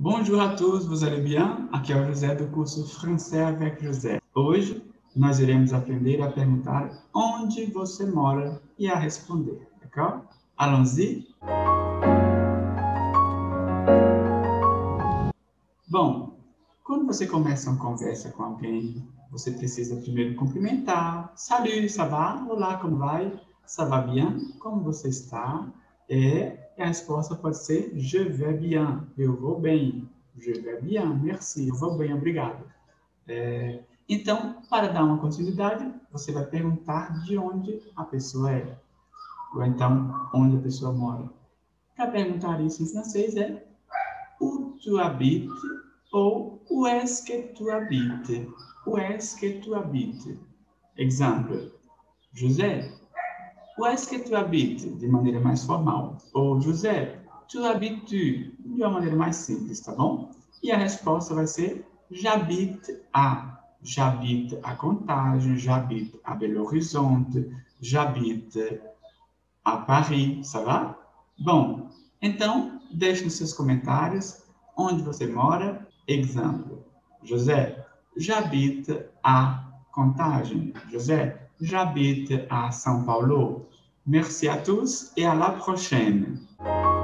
Bonjour à tous, vous allez bien? Aqui é o José do curso Français avec José. Hoje nós iremos aprender a perguntar onde você mora e a responder, d'accord? Allons-y? Bom, quando você começa uma conversa com alguém, você precisa primeiro cumprimentar. Salut, ça va? Olá, como vai? Ça va bien? Como você está? E a resposta pode ser je vais bien, eu vou bem. Je vais bien, merci, eu vou bem, obrigado. Então, para dar uma continuidade, você vai perguntar de onde a pessoa é, ou então onde a pessoa mora. Para perguntar isso em francês é où tu habites ou où est-ce que tu habites? Où est-ce que tu habites? Exemplo, José, où est-ce que tu habites? De maneira mais formal. Ou José, tu habites? De uma maneira mais simples, tá bom? E a resposta vai ser j'habite à. J'habite à Contagem, j'habite à Belo Horizonte, j'habite à Paris, ça va? Bom, então, deixe nos seus comentários onde você mora. Exemplo, José, j'habite à Contagem. José, j'habite à São Paulo. Merci à tous et à la prochaine.